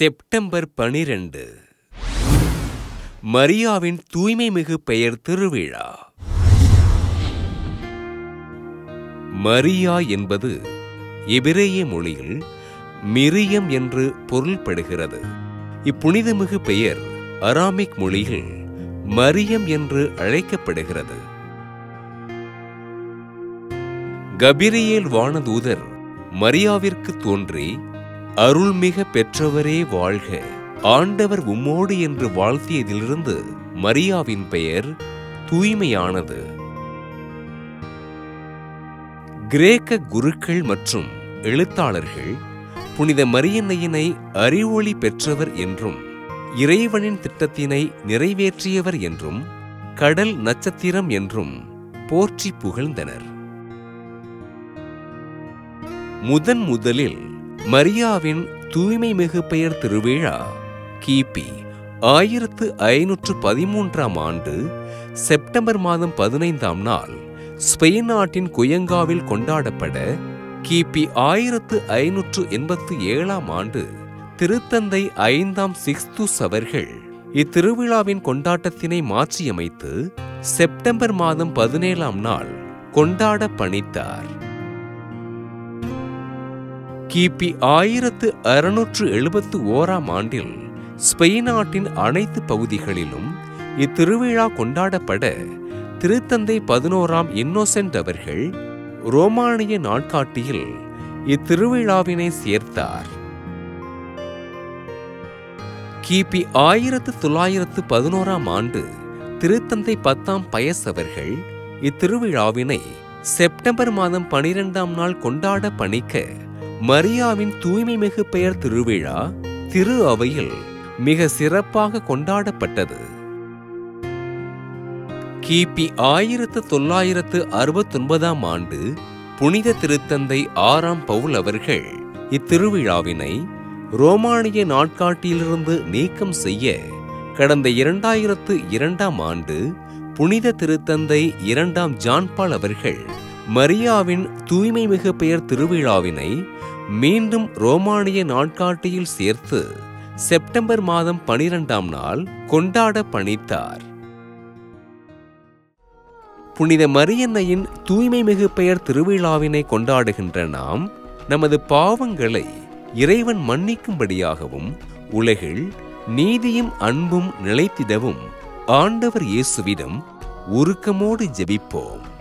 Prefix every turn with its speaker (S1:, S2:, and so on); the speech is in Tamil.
S1: செப்டம்பர் 12 மரியாவின் தூய்மை மிகு பெயர் திருவிழா. மரியா என்பது எபிரேய மொழியில் மிரியம் என்று பொருள்படுகிறது. இப்புனிதமிகு பெயர் அராமிக் மொழியில் மரியம் என்று அழைக்கப்படுகிறது. கபிரியேல் வானதூதர் மரியாவிற்கு தோன்றி, அருள்மிக பெற்றவரே வாழ்க, ஆண்டவர் உம்மோடு என்று வாழ்த்தியதிலிருந்து மரியாவின் பெயர் தூய்மையானது. கிரேக்க குருக்கள் மற்றும் எழுத்தாளர்கள் புனித மரியன்னையினை அறிவொளி பெற்றவர் என்றும், இறைவனின் திட்டத்தினை நிறைவேற்றியவர் என்றும், கடல் நட்சத்திரம் என்றும் போற்றி புகழ்ந்தனர். முதலில் மரியாவின் தூய்மை மிகு பெயர் திருவிழா கிபி 1513 ஆண்டு செப்டம்பர் மாதம் 15ஆம் நாள் ஸ்பெயின் நாட்டின் குயங்காவில் கொண்டாடப்பட, கிபி 1587ஆம் ஆண்டு திருத்தந்தை 5ஆம் சிக்ஸ்துஸ் அவர்கள் இத்திருவிழாவின் கொண்டாட்டத்தினை மாற்றியமைத்து செப்டம்பர் மாதம் 17ஆம் நாள் கொண்டாட பணித்தார். கிபி 1671ஆம் ஆண்டில் ஸ்பெயின் நாட்டின் அனைத்து பகுதிகளிலும் இத்திருவிழா கொண்டாடப்பட, திருத்தந்தை 11ஆம் இன்னோசென்ட் அவர்கள் ரோமானிய நாட்காட்டியில் இத்திருவிழாவினை சேர்த்தார். கிபி 1911ஆம் ஆண்டு திருத்தந்தை 10ஆம் பயஸ் அவர்கள் இத்திருவிழாவினை செப்டம்பர் மாதம் 12ஆம் நாள் கொண்டாட பணிக்க, மரியாவின் தூய்மை மிகு பெயர் திருவிழா திரு அவையில் மிக சிறப்பாக கொண்டாடப்பட்டது. கிபி 1969ஆம் ஆண்டு புனித திருத்தந்தை 6ஆம் பவுல் அவர்கள் இத்திருவிழாவினை ரோமானிய நாட்காட்டியிலிருந்து நீக்கம் செய்ய, கடந்த 2002ஆம் ஆண்டு புனித திருத்தந்தை 2ஆம் ஜான்பால் அவர்கள் மரியாவின் தூய்மை மிகு பெயர் திருவிழாவினை மீண்டும் ரோமானிய நாட்காட்டியில் சேர்த்து செப்டம்பர் மாதம் 12ஆம் நாள் கொண்டாட பணித்தார். புனித மரியன்னையின் தூய்மை மிகு பெயர் திருவிழாவினை கொண்டாடுகின்ற நாம், நமது பாவங்களை இறைவன் மன்னிக்கும்படியாகவும், உலகில் நீதியும் அன்பும் நிலைத்திடவும் ஆண்டவர் இயேசுவிடம் உருக்கமோடு ஜெபிப்போம்.